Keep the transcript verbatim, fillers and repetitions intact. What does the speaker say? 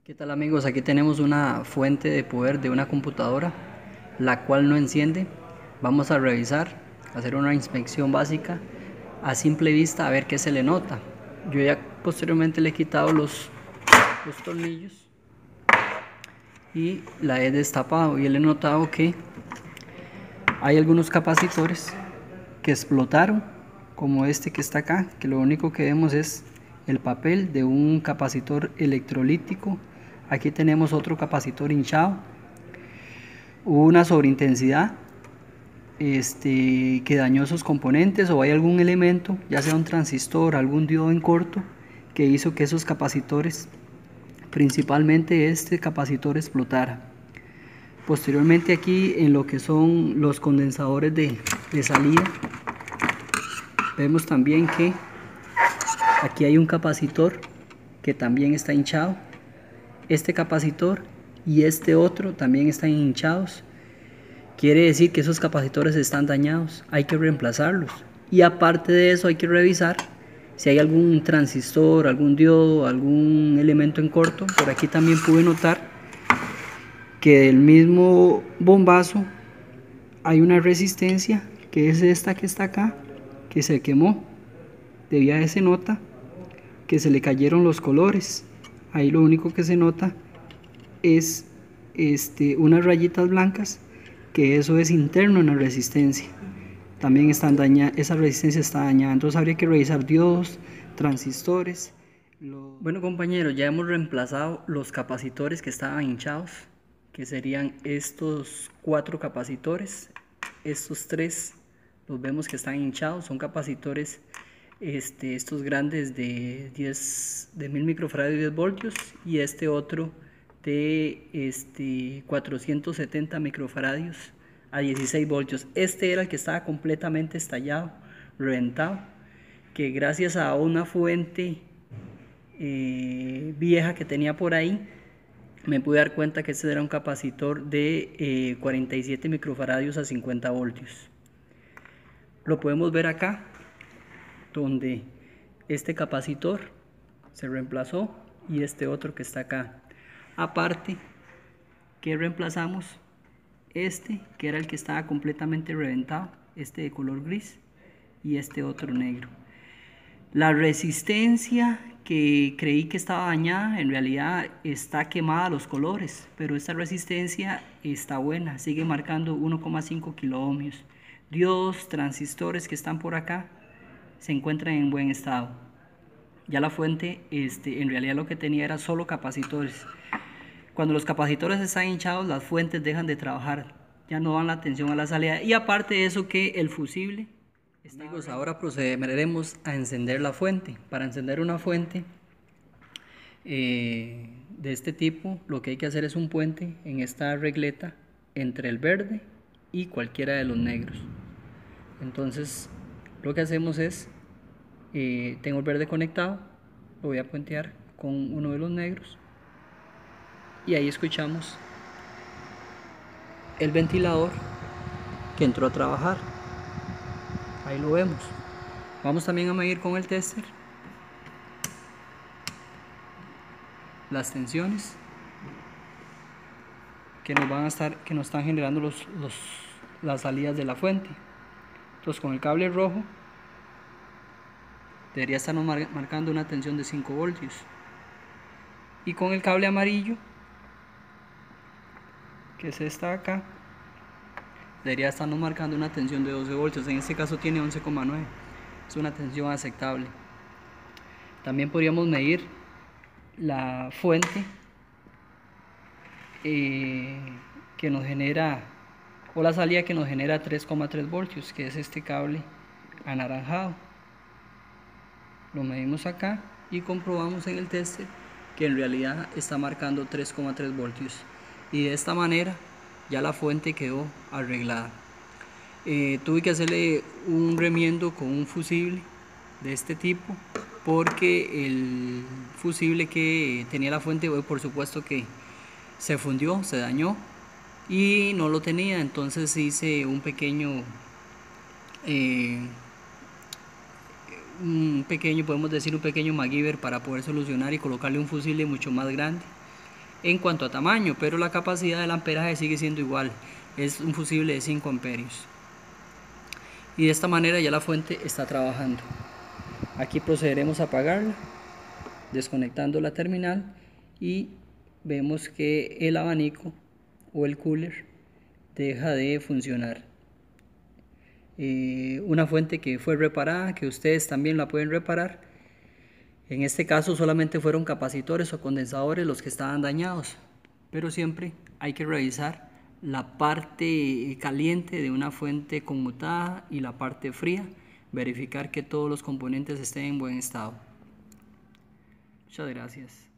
¿Qué tal amigos? Aquí tenemos una fuente de poder de una computadora, la cual no enciende. Vamos a revisar, hacer una inspección básica a simple vista a ver qué se le nota. Yo ya posteriormente le he quitado los, los tornillos y la he destapado y le he notado que hay algunos capacitores que explotaron, como este que está acá, que lo único que vemos es el papel de un capacitor electrolítico. Aquí tenemos otro capacitor hinchado. Hubo una sobreintensidad este, que dañó esos componentes, o hay algún elemento, ya sea un transistor, algún diodo en corto, que hizo que esos capacitores, principalmente este capacitor, explotara. Posteriormente aquí en lo que son los condensadores de, de salida, vemos también que aquí hay un capacitor que también está hinchado. Este capacitor y este otro también están hinchados. Quiere decir que esos capacitores están dañados, hay que reemplazarlos. Y aparte de eso hay que revisar si hay algún transistor, algún diodo, algún elemento en corto. Por aquí también pude notar que del mismo bombazo hay una resistencia, que es esta que está acá, que se quemó. Debía de se nota que se le cayeron los colores. Ahí lo único que se nota es este, unas rayitas blancas, que eso es interno en la resistencia. También están dañadas, esa resistencia está dañada, entonces habría que revisar diodos, transistores. Lo... Bueno compañeros, ya hemos reemplazado los capacitores que estaban hinchados, que serían estos cuatro capacitores. Estos tres los vemos que están hinchados, son capacitores Este, estos grandes de, diez, de mil microfarados y diez voltios, y este otro de este, cuatrocientos setenta microfaradios a dieciséis voltios. Este era el que estaba completamente estallado, reventado, que gracias a una fuente eh, vieja que tenía por ahí, me pude dar cuenta que este era un capacitor de eh, cuarenta y siete microfaradios a cincuenta voltios. Lo podemos ver acá, donde este capacitor se reemplazó y este otro que está acá. Aparte que reemplazamos este, que era el que estaba completamente reventado, este de color gris, y este otro negro. La resistencia que creí que estaba dañada, en realidad está quemada los colores, pero esta resistencia está buena, sigue marcando uno coma cinco kilo ohmios. Diodos, transistores que están por acá se encuentran en buen estado. Ya la fuente este, en realidad lo que tenía era solo capacitores. Cuando los capacitores están hinchados, las fuentes dejan de trabajar, ya no dan la atención a la salida. Y aparte de eso, que el fusible está... Amigos, ahora procederemos a encender la fuente. Para encender una fuente eh, de este tipo, lo que hay que hacer es un puente en esta regleta entre el verde y cualquiera de los negros. Entonces lo que hacemos es, eh, tengo el verde conectado, lo voy a puentear con uno de los negros, y ahí escuchamos el ventilador que entró a trabajar. Ahí lo vemos. Vamos también a medir con el tester las tensiones que nos van a estar, que nos están generando los, los, las salidas de la fuente. Entonces con el cable rojo debería estarnos mar marcando una tensión de cinco voltios, y con el cable amarillo, que es esta acá, debería estarnos marcando una tensión de doce voltios. En este caso tiene once coma nueve, es una tensión aceptable. También podríamos medir la fuente eh, que nos genera, o la salida que nos genera tres coma tres voltios, que es este cable anaranjado. Lo medimos acá y comprobamos en el tester que en realidad está marcando tres coma tres voltios, y de esta manera ya la fuente quedó arreglada. Eh, tuve que hacerle un remiendo con un fusible de este tipo, porque el fusible que tenía la fuente, por supuesto que se fundió, se dañó y no lo tenía. Entonces hice un pequeño eh, un pequeño, podemos decir un pequeño MacGyver, para poder solucionar y colocarle un fusible mucho más grande. en cuanto a tamaño, pero la capacidad del amperaje sigue siendo igual, es un fusible de cinco amperios. Y de esta manera ya la fuente está trabajando. Aquí procederemos a apagarla, desconectando la terminal, y vemos que el abanico o el cooler deja de funcionar. Eh, una fuente que fue reparada, que ustedes también la pueden reparar. En este caso solamente fueron capacitores o condensadores los que estaban dañados, pero siempre hay que revisar la parte caliente de una fuente conmutada y la parte fría, verificar que todos los componentes estén en buen estado. Muchas gracias.